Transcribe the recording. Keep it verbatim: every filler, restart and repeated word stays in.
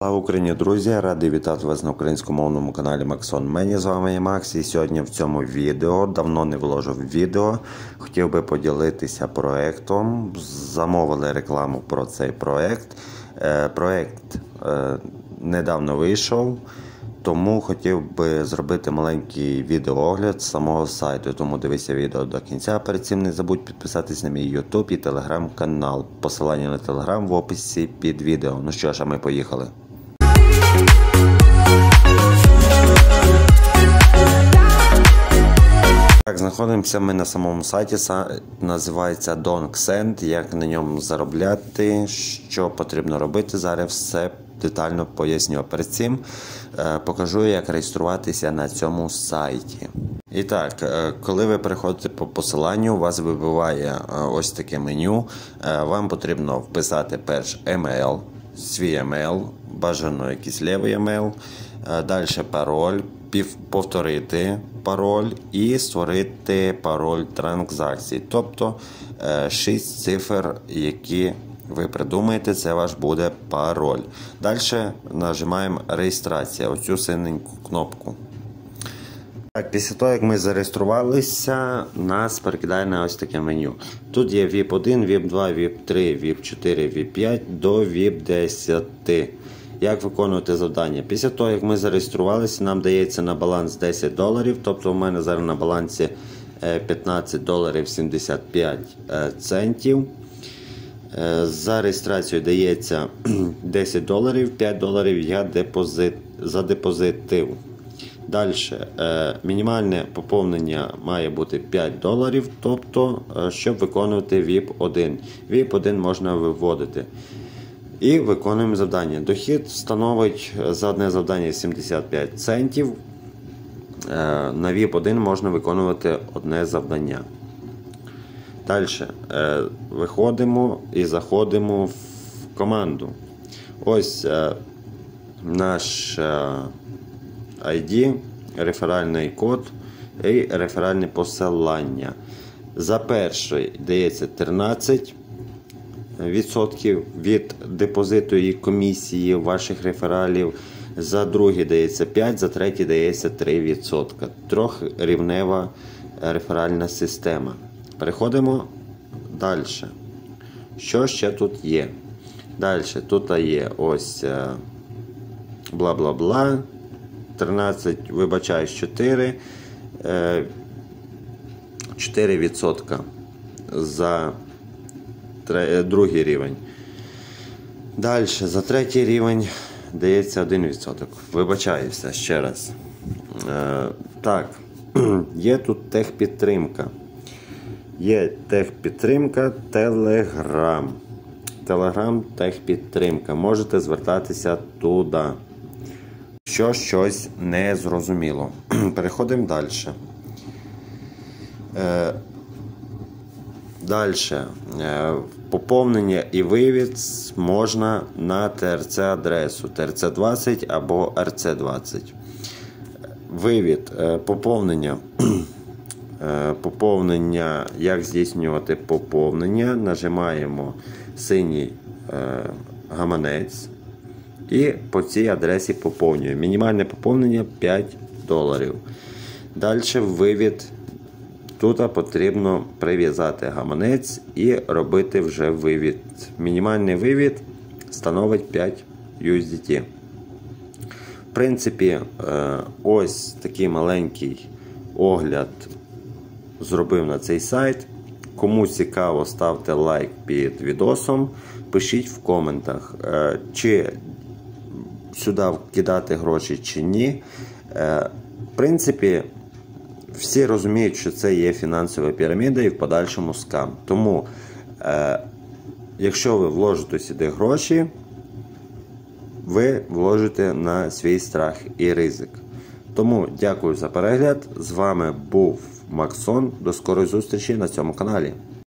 Слава Україні, друзі! Радий вітати вас на українськомовному каналі Максон Мені. З вами є Макс, і сьогодні в цьому відео, давно не виложив відео, хотів би поділитися проектом. Замовили рекламу про цей проект. Проект недавно вийшов, тому хотів би зробити маленький відеоогляд самого сайту. Тому дивися відео до кінця. Перед цим не забудь підписатись на мій YouTube і Telegram канал. Посилання на Telegram в описі під відео. Ну що ж, а ми поїхали. Так, знаходимося ми на самому сайті, називається DonkSend, як на ньому заробляти, що потрібно робити, зараз все детально поясню. Перед цим е, покажу, як реєструватися на цьому сайті. І так, е, коли ви переходите по посиланню, у вас вибиває е, ось таке меню, е, вам потрібно вписати перш емейл, свій емейл, бажано якийсь лівий емейл, е, далі пароль, пів, повторити пароль і створити пароль транзакції, тобто шість цифр, які ви придумаєте, це ваш буде пароль. Далі нажимаємо реєстрація, оцю синеньку кнопку. Так, після того, як ми зареєструвалися, нас перекидає на ось таке меню. Тут є віп один, віп два, віп три, віп чотири, віп п'ять до віп десять. Як виконувати завдання? Pісля того, як ми зареєструвалися, нам дається на баланс десять доларів, тобто у мене зараз на балансі п'ятнадцять доларів сімдесят п'ять центів. За реєстрацію дається десять доларів, п'ять доларів я депозит, задепозитив. Далі, мінімальне поповнення має бути п'ять доларів, тобто, щоб виконувати віп один. віп один можна виводити. І виконуємо завдання. Дохід становить за одне завдання сімдесят п'ять центів. На віп один можна виконувати одне завдання. Далі виходимо і заходимо в команду. Ось наш ай ді, реферальний код і реферальне посилання. За перший дається тринадцять відсотків від депозиту і комісії ваших рефералів, за другий дається п'ять, за третій дається три відсотки. Трьохрівнева реферальна система. Переходимо далі. Що ще тут є? Далі тут є ось бла-бла-бла, тринадцять, вибачаюсь, чотири, чотири відсотки за другий рівень. Далі, за третій рівень дається один відсоток. Вибачаюся ще раз. Е, так, є тут техпідтримка. Є техпідтримка Telegram. Telegram техпідтримка. Можете звертатися туди. Що щось не зрозуміло. Переходимо далі. Е, Далі, поповнення і вивід можна на ті ар це адресу ті ар це двадцять або ер це двадцять. Вивід, поповнення. Поповнення, як здійснювати поповнення, нажимаємо синій гаманець і по цій адресі поповнюємо. Мінімальне поповнення п'ять доларів. Далі вивід. Тут потрібно прив'язати гаманець і робити вже вивід. Мінімальний вивід становить п'ять ю ес ді ті. В принципі, ось такий маленький огляд зробив на цей сайт. Кому цікаво, ставте лайк під відосом. Пишіть в коментах, чи сюди вкидати гроші, чи ні. В принципі, всі розуміють, що це є фінансова піраміда і в подальшому скам. Тому, е, якщо ви вложите сюди гроші, ви вложите на свій страх і ризик. Тому дякую за перегляд. З вами був Максон. До скорої зустрічі на цьому каналі.